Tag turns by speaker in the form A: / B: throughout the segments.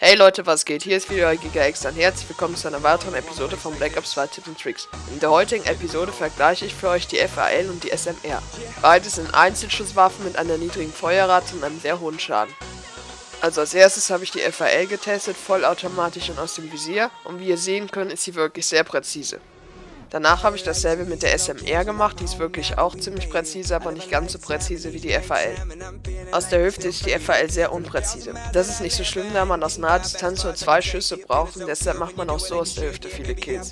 A: Hey Leute, was geht? Hier ist wieder euer GigaX und herzlich willkommen zu einer weiteren Episode von Black Ops 2 Tipps und Tricks. In der heutigen Episode vergleiche ich für euch die FAL und die SMR. Beides sind Einzelschusswaffen mit einer niedrigen Feuerrate und einem sehr hohen Schaden. Also als erstes habe ich die FAL getestet, vollautomatisch und aus dem Visier, und wie ihr sehen könnt, ist sie wirklich sehr präzise. Danach habe ich dasselbe mit der SMR gemacht, die ist wirklich auch ziemlich präzise, aber nicht ganz so präzise wie die FAL. Aus der Hüfte ist die FAL sehr unpräzise. Das ist nicht so schlimm, da man aus naher Distanz nur 2 Schüsse braucht und deshalb macht man auch so aus der Hüfte viele Kills.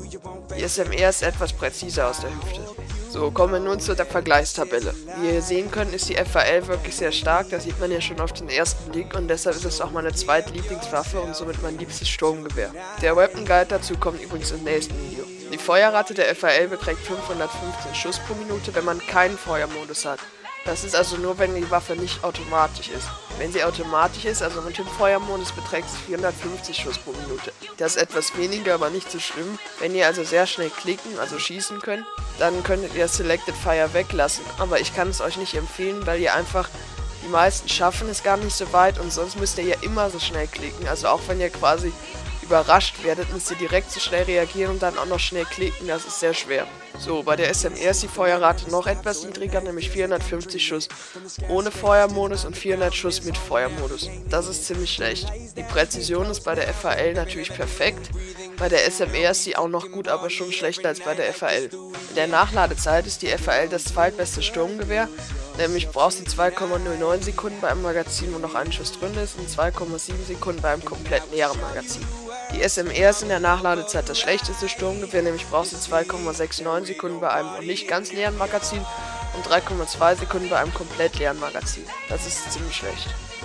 A: Die SMR ist etwas präziser aus der Hüfte. So, kommen wir nun zu der Vergleichstabelle. Wie ihr sehen könnt, ist die FAL wirklich sehr stark, das sieht man ja schon auf den ersten Blick, und deshalb ist es auch meine zweitlieblingswaffe und somit mein liebstes Sturmgewehr. Der Weapon Guide dazu kommt übrigens im nächsten Video. Die Feuerrate der FAL beträgt 515 Schuss pro Minute, wenn man keinen Feuermodus hat. Das ist also nur, wenn die Waffe nicht automatisch ist. Wenn sie automatisch ist, also mit dem Feuermodus, beträgt sie 450 Schuss pro Minute. Das ist etwas weniger, aber nicht so schlimm. Wenn ihr also sehr schnell klicken, also schießen könnt, dann könntet ihr Selected Fire weglassen. Aber ich kann es euch nicht empfehlen, weil ihr einfach, die meisten schaffen es gar nicht so weit und sonst müsst ihr ja immer so schnell klicken. Also auch wenn ihr quasi überrascht werdet, müsst ihr direkt so schnell reagieren und dann auch noch schnell klicken, das ist sehr schwer. So, bei der SMR ist die Feuerrate noch etwas niedriger, nämlich 450 Schuss ohne Feuermodus und 400 Schuss mit Feuermodus. Das ist ziemlich schlecht. Die Präzision ist bei der FAL natürlich perfekt, bei der SMR ist sie auch noch gut, aber schon schlechter als bei der FAL. In der Nachladezeit ist die FAL das zweitbeste Sturmgewehr, nämlich brauchst du 2,09 Sekunden bei einem Magazin, wo noch ein Schuss drin ist, und 2,7 Sekunden bei einem komplett leeren Magazin. Die SMR ist in der Nachladezeit das schlechteste Sturmgewehr, nämlich brauchst du 2,69 Sekunden bei einem noch nicht ganz leeren Magazin und 3,2 Sekunden bei einem komplett leeren Magazin. Das ist ziemlich schlecht.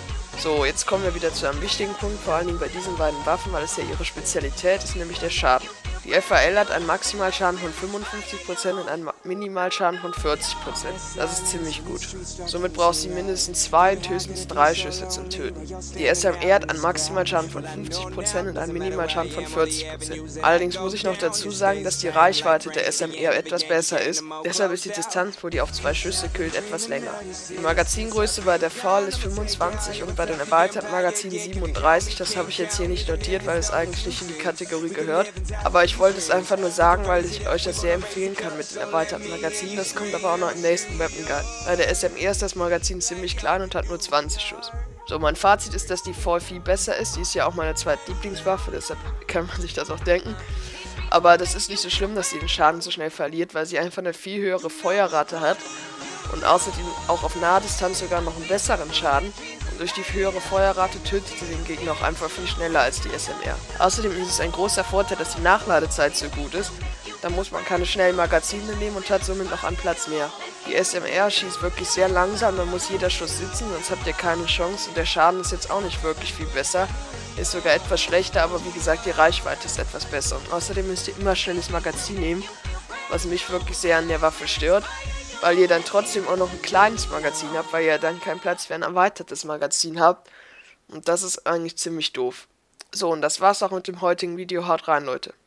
A: So, jetzt kommen wir wieder zu einem wichtigen Punkt, vor allen Dingen bei diesen beiden Waffen, weil es ja ihre Spezialität ist, nämlich der Schaden. Die FAL hat einen Maximalschaden von 55% und einen Minimalschaden von 40%. Das ist ziemlich gut. Somit brauchst du mindestens 2 und höchstens 3 Schüsse zum Töten. Die SMR hat einen Maximalschaden von 50% und einen Minimalschaden von 40%. Allerdings muss ich noch dazu sagen, dass die Reichweite der SMR etwas besser ist. Deshalb ist die Distanz, wo die auf 2 Schüsse killt, etwas länger. Die Magazingröße bei der FAL ist 25 und bei den erweiterten Magazinen 37. Das habe ich jetzt hier nicht notiert, weil es eigentlich nicht in die Kategorie gehört. Aber ich wollte es einfach nur sagen, weil ich euch das sehr empfehlen kann mit den erweiterten Magazinen. Das kommt aber auch noch im nächsten Weapon Guide. Bei der SMR ist das Magazin ziemlich klein und hat nur 20 Schuss. So, mein Fazit ist, dass die FAL viel besser ist. Die ist ja auch meine zweitlieblingswaffe, deshalb kann man sich das auch denken. Aber das ist nicht so schlimm, dass sie den Schaden so schnell verliert, weil sie einfach eine viel höhere Feuerrate hat und außerdem auch auf naher Distanz sogar noch einen besseren Schaden. Und durch die höhere Feuerrate tötet sie den Gegner auch einfach viel schneller als die SMR. Außerdem ist es ein großer Vorteil, dass die Nachladezeit so gut ist. Da muss man keine schnellen Magazine nehmen und hat somit noch einen Platz mehr. Die SMR schießt wirklich sehr langsam, da muss jeder Schuss sitzen, sonst habt ihr keine Chance, und der Schaden ist jetzt auch nicht wirklich viel besser. Ist sogar etwas schlechter, aber wie gesagt, die Reichweite ist etwas besser. Und außerdem müsst ihr immer schnelles Magazin nehmen, was mich wirklich sehr an der Waffe stört, weil ihr dann trotzdem auch noch ein kleines Magazin habt, weil ihr dann keinen Platz für ein erweitertes Magazin habt. Und das ist eigentlich ziemlich doof. So, und das war's auch mit dem heutigen Video. Haut rein, Leute.